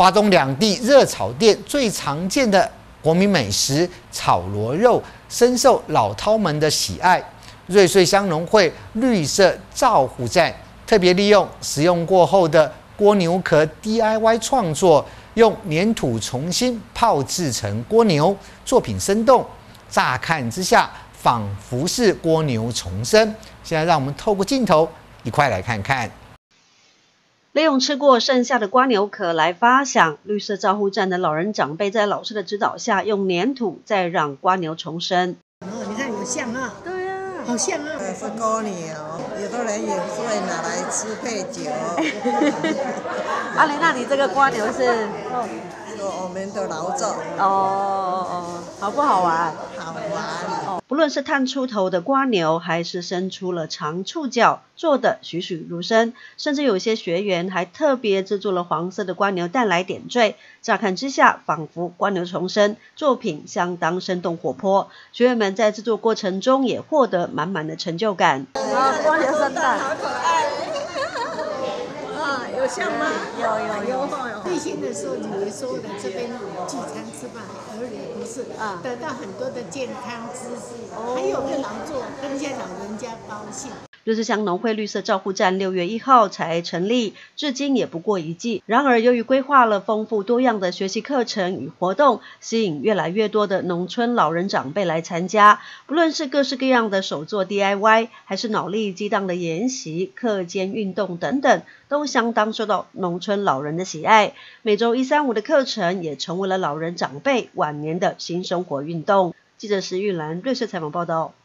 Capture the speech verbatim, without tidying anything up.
华东两地热炒店最常见的国民美食炒螺肉，深受老饕们的喜爱。瑞穗乡农会绿色照护站特别利用使用过后的蜗牛壳 D I Y 创作，用粘土重新泡制成蜗牛，作品生动，乍看之下仿佛是蜗牛重生。现在让我们透过镜头一块来看看。 利用吃过剩下的蜗牛壳来发想，绿色照护站的老人长辈在老师的指导下，用粘土再让蜗牛重生。 哦，你看有像啊， 对啊， 好像啊。 是蜗牛，有的人也会拿来吃配酒。 阿玲，那你这个蜗牛是？ 哦，是我们的劳作。 哦哦，好不好玩？ 好玩。 哦，不论是探出头的蜗牛，还是伸出了长触角，做的栩栩如生，甚至有些学员还特别制作了黄色的蜗牛蛋来点缀，乍看之下仿佛蜗牛重生，作品相当生动活泼。学员们在制作过程中也获得满满的成就感。啊，蜗牛生蛋， 好可爱。啊，有像吗？ 有有有。 退休的时候，你们说的这边聚餐吃饭，而也不是， 啊， 得到很多的健康知识，还有个劳作，跟一些老人家高兴。 瑞穗乡农会绿色照护站六月一号才成立，至今也不过一季。然而，由于规划了丰富多样的学习课程与活动，吸引越来越多的农村老人长辈来参加。不论是各式各样的手作 D I Y， 还是脑力激荡的研习、课间运动等等，都相当受到农村老人的喜爱。每周一三五的课程也成为了老人长辈晚年的新生活运动。记者石玉兰瑞穗采访报道。